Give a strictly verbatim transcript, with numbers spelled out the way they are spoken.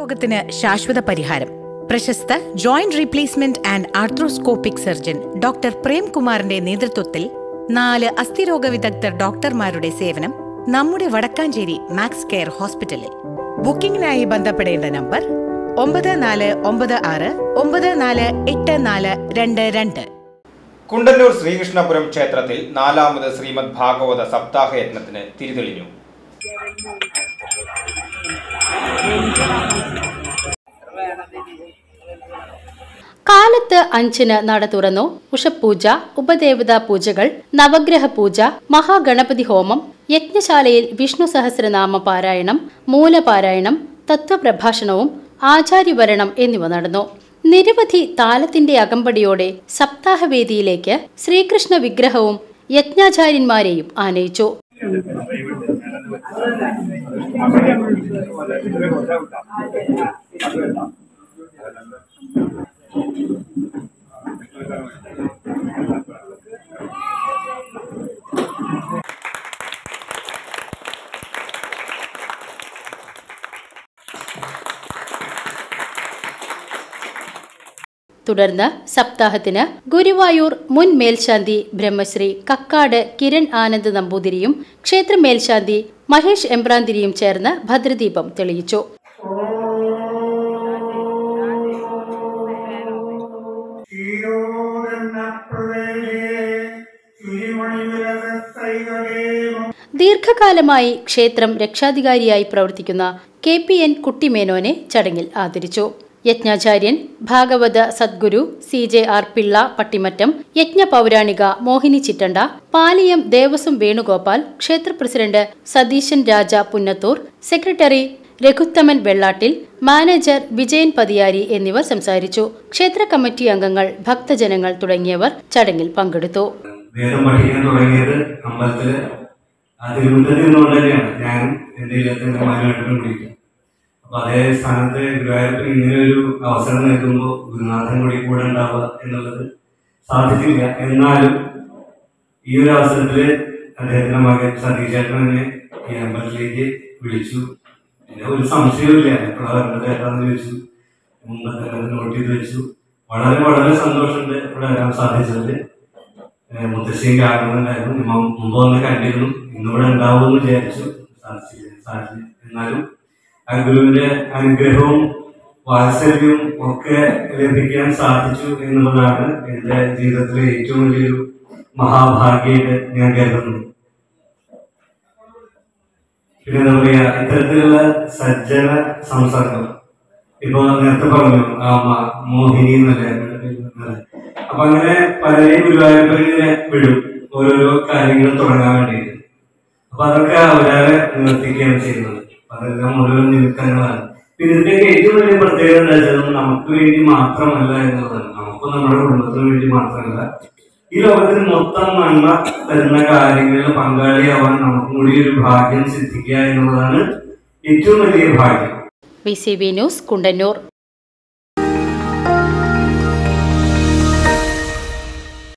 രോഗത്തിന് ശാശ്വത പരിഹാരം. പ്രശസ്ത joint replacement and arthroscopic surgeon doctor പ്രേംകുമാറിന്റെ നേതൃത്വത്തിൽ നാല് അസ്ഥിരോഗ വിദഗ്ധർ ഡോക്ടർമാരുടെ സേവനം നമ്മുടെ വടക്കാഞ്ചേരി മാക്സ് കെയർ ഹോസ്പിറ്റലിൽ. ബുക്കിംഗിനായി ബന്ധപ്പെടേണ്ട നമ്പർ ഒമ്പത് നാല് ഒമ്പത് ആറ് ഒമ്പത് നാല് എട്ട് നാല് രണ്ട് രണ്ട്. കുണ്ടന്നൂർ ശ്രീകൃഷ്ണപുരം ക്ഷേത്രത്തിൽ നാലാമത് ശ്രീമദ് ഭാഗവത സപ്താഹ യജ്ഞത്തിന് തിരിതെളിഞ്ഞു. കാലത്ത് അഞ്ചിന് നട തുറന്നു. ഉഷപൂജ, ഉപദേവതാ പൂജകൾ, നവഗ്രഹ പൂജ, മഹാഗണപതി ഹോമം, യജ്ഞശാലയിൽ വിഷ്ണു സഹസ്രനാമ പാരായണം, മൂലപാരായണം, തത്വപ്രഭാഷണവും ആചാര്യവരണം എന്നിവ നടന്നു. നിരവധി താലത്തിന്റെ അകമ്പടിയോടെ സപ്താഹവേദിയിലേക്ക് ശ്രീകൃഷ്ണ വിഗ്രഹവും യജ്ഞാചാര്യന്മാരെയും ആനയിച്ചു. തുടർന്ന് സപ്താഹത്തിന് ഗുരുവായൂർ മുൻ മേൽശാന്തി ബ്രഹ്മശ്രീ കക്കാട് കിരൺ ആനന്ദ് നമ്പൂതിരിയും ക്ഷേത്ര മേൽശാന്തി മഹേഷ് എമ്പ്രാന്തിരിയും ചേർന്ന് ഭദ്രദീപം തെളിയിച്ചു. ദീർഘകാലമായി ക്ഷേത്രം രക്ഷാധികാരിയായി പ്രവർത്തിക്കുന്ന കെ പി എൻ കുട്ടിമേനോനെ ചടങ്ങിൽ ആദരിച്ചു. യജ്ഞാചാര്യൻ ഭാഗവത സദ്ഗുരു C J R Pillai Pattimattam, യജ്ഞ പൗരാണിക മോഹിനി ചിറ്റണ്ട, പാലിയം ദേവസ്വം വേണുഗോപാൽ, ക്ഷേത്ര president Satheesan Raja Punnathur, secretary Raghuthaman Vellattil, manager Vijayan Pathiyari എന്നിവർ സംസാരിച്ചു. ക്ഷേത്ര കമ്മിറ്റി അംഗങ്ങൾ, ഭക്തജനങ്ങൾ തുടങ്ങിയവർ ചടങ്ങിൽ പങ്കെടുത്തു. വേദം പഠിക്കാൻ തുടങ്ങിയത് അമ്പലത്തില് തിരുവനന്തപുരത്ത് നിന്നുകൊണ്ട് തന്നെയാണ്. ഞാൻ എന്റെ ഇല്ലാത്ത അപ്പൊ അതേ സ്ഥാനത്ത് ഗുരുവായൂരപ്പൻ ഇങ്ങനെ ഒരു അവസരം നൽകുമ്പോൾ ഗുരുനാഥൻ കൂടി കൂടെ ഉണ്ടാവുക എന്നുള്ളത് സാധിച്ചില്ല. എന്നാലും ഈ ഒരു അവസരത്തില് അദ്ദേഹത്തിന്റെ മകൻ സതീശേട്ടനെ ഈ അമ്പലത്തിലേക്ക് വിളിച്ചു. പിന്നെ ഒരു സംശയവുമില്ല, എപ്പോഴാണ് വരേണ്ടത് ഏതാന്ന് ചോദിച്ചു. മുമ്പ് തന്നെ നോട്ട് ചെയ്ത് വെച്ചു. വളരെ വളരെ സന്തോഷമുണ്ട് ഇവിടെ വരാൻ സാധിച്ചത്. മുത്തശ്ശിയും കാണുന്നുണ്ടായിരുന്നു, മുമ്പ് വന്ന് കണ്ടിരുന്നു, ഇന്നിവിടെ ഉണ്ടാവുമെന്ന് വിചാരിച്ചു. സാധിച്ചില്ല സാധിച്ചില്ല എന്നാലും ആ ഗുരുവിന്റെ അനുഗ്രഹവും വാത്സല്യവും ഒക്കെ ലഭിക്കാൻ സാധിച്ചു എന്നുള്ളതാണ് എന്റെ ജീവിതത്തിലെ ഏറ്റവും വലിയൊരു മഹാഭാഗ്യമായിട്ട് ഞാൻ കരുതുന്നു. പിന്നെ എന്താ പറയാ, ഇത്തരത്തിലുള്ള സജ്ജന സംസർഗം ഇപ്പൊ നേരത്തെ പറഞ്ഞു മോഹിനി എന്നല്ലേ. അപ്പൊ അങ്ങനെ പലരെയും ഗുരുവായൂരപ്പനെ വിടും ഓരോരോ കാര്യങ്ങൾ തുടങ്ങാൻ വേണ്ടിയിട്ട്. അപ്പൊ അതൊക്കെ അവരാരെ നിവർത്തിക്കുകയാണ് ചെയ്യുന്നത്. അതെല്ലാം ഓരോ നിമിത്തങ്ങളാണ്. പിന്നെ ഇതിന്റെയൊക്കെ ഏറ്റവും വലിയ പ്രത്യേകത എന്താ വെച്ചാൽ നമുക്ക് വേണ്ടി മാത്രമല്ല എന്നുള്ളതാണ്. നമുക്കും നമ്മുടെ കുടുംബത്തിന് വേണ്ടി മാത്രമല്ല, ഈ ലോകത്തിന് മൊത്തം നന്മ തരുന്ന കാര്യങ്ങളിൽ പങ്കാളിയാവാൻ നമുക്കും കൂടി ഒരു ഭാഗ്യം സിദ്ധിക്കുക എന്നുള്ളതാണ് ഏറ്റവും വലിയ ഭാഗ്യം. B C B news, Kundannoor.